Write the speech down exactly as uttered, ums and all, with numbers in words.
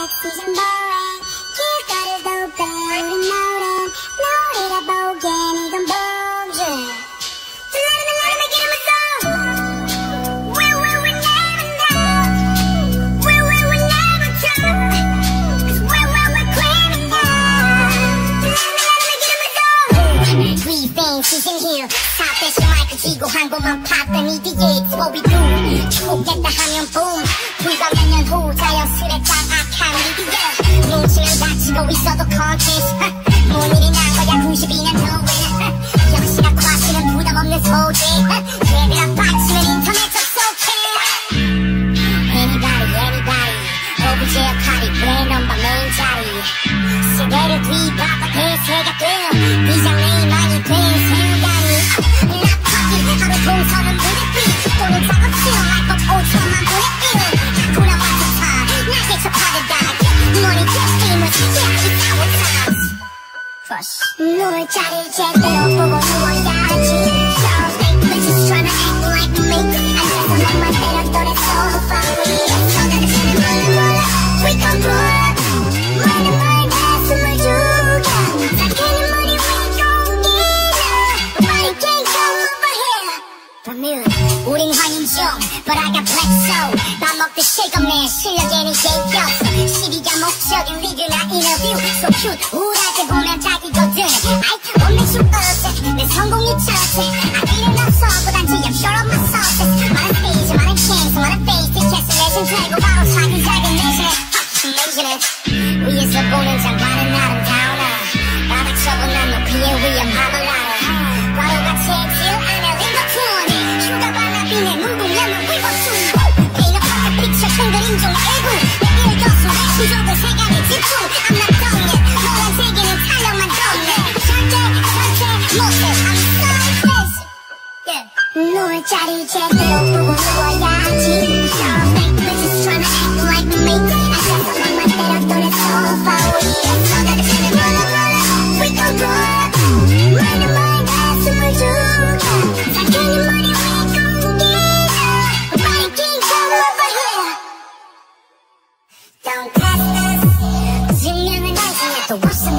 섹시한 boy 길거리도 배우는 노래 노래라 보기엔 이건 봉주 들리는 날 make it a song we we we never know we we we never talk cause we we we claiming now 들리는 날 make it a song we think season here 탑 대신 마이크 쥐고 한 번만 팠더니 it's what we do 축복됐다 하면 boom 불과 몇 년 후 자연스레 장악한 미디어 뭉치면 다치고 있어도 컨텐츠 뭔 일이 난 거야 구십이 년 후에는 역시나 과시는 부담 없는 소재 예배랑 받치면 인터넷 접속해 Anybody anybody 오브제 역할이 브랜드 넘버 메인 자리 시대를 뒤바꿔 대세가 된 비장레이만이 된 순간이 나 파기 하루 동서는 무대비 또는 작업실 말법 오천만 분의 일 놀자리 제대로 보고 누워야지 We're just tryna act like me 앉아서 맘만 때려 또래 소파 위에서 나가지는 몰라 몰라 We gon' pull 많은 말 가슴을 죽여 sak에는 머리 왜 gon기냐 Nobody can come over here Bermuda 우린 환인 중 But I got black soul 밥 먹듯 실검내 실력에는 예의 없어 시비가 목적인 리그나 인터뷰 So cute 우울할 때 보면 자기거든 아이 없는 슈퍼제 내 성공이 첫째 아기는 없어 보단 지금 sure of my success 많은 스테이지 많은 캔스 많은 페이스 캐스 내신 되고 바로 작은 작은 내신에 내신에 위에서 보는 장관은 아름다우나 바닥 처분한 높이의 위험함을 알아 바로같이 질 않아 링거툰 휴가 반납이네 눈동자는 위버툰 Paint a perfect picture 큰 그림 중 일부 내 일거수 부족은 세간의 집중 I'm not done yet 노란 세계는 탄력만 떴네 절대 절대 못해 I'm so crazy yeah. 놀자리 제대로 보고 누워야지 We're just tryna act like me 앉아서 맘만 때려 또래 소파 위에서 나가지는 몰라 몰라 We gon' pull 많은 말 가슴을 죽여 sak에는 머리 왜 gon기냐 Nobody can come over here Don't test us 증명은 나중에 또 없어